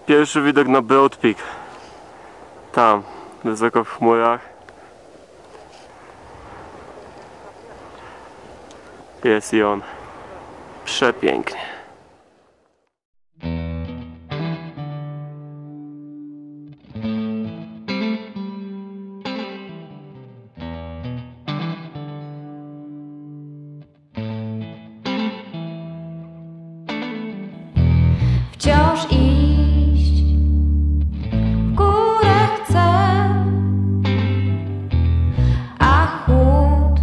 Pierwszy widok na Broad Peak. Tam, wysoko w chmurach. Jest i on. Przepięknie. Wciąż iść w górę chcę, a chłód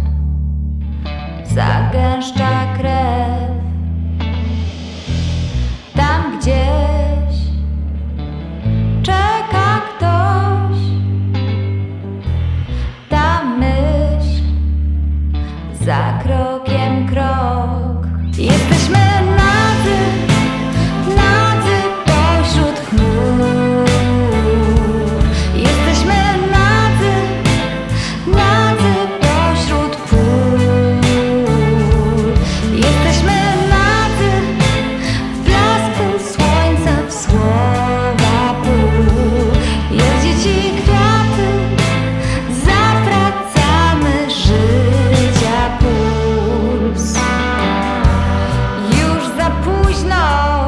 zagęszcza krew. Tam gdzieś czeka ktoś, ta myśl za krokiem krok. Jesteśmy nadzy pośród chmur. Jesteśmy nadzy pośród pól. Jesteśmy nadzy w blasku słońca, w słowa pół. Jak dzieci kwiaty zatracamy życia puls. Już za późno.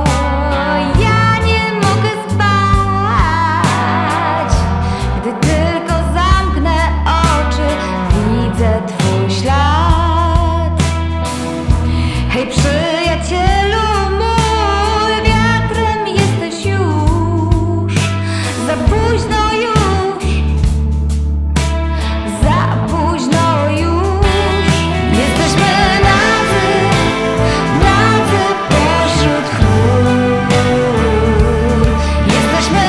Hej przyjacielu mój, wiatrem jesteś już, za późno już, za późno już. Jesteśmy nadzy pośród chmur. Jesteśmy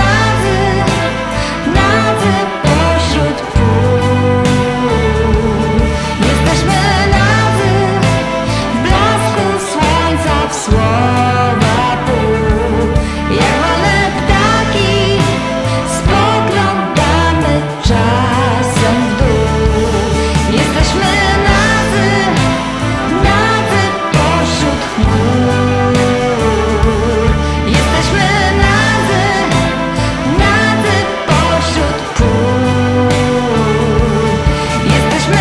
nadzy pośród pól. Jesteśmy w słowa pół. Jak małe ptaki spoglądamy czasem w dół. Jesteśmy nadzy pośród chmur. Jesteśmy nadzy pośród pól. Jesteśmy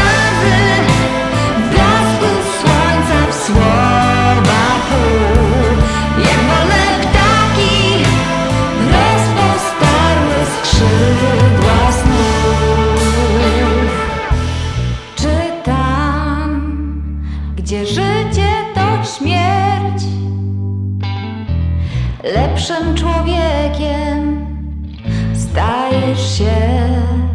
w blasku słońca, w słowa. Jak wolne ptaki rozpostarły skrzydła snów. Czy tam, gdzie życie to śmierć, lepszym człowiekiem stajesz się?